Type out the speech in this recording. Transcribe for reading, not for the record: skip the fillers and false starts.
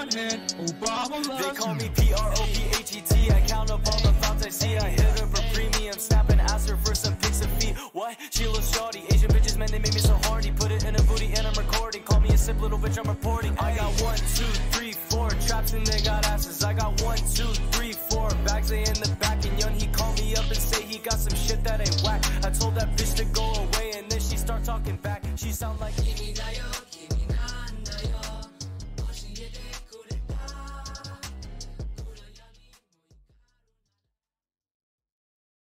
one hand, Obama loves They call me P-R-O-P-H-E-T. I count up all the thoughts I see. I hit her for premium, snap and ask her for some pics of feet. What? She looks shawty. Asian bitches, man, they make me so horny. Put it in a booty and I'm recording. Call me a simp little bitch, I'm reporting. I got 1, 2, 3, 4 traps and they got asses. I got 1, 2, 3, 4 bags, they in the back. And young, he called me up and say he got some shit that ain't whack. I told that bitch to go away and then she start talking back. She sound like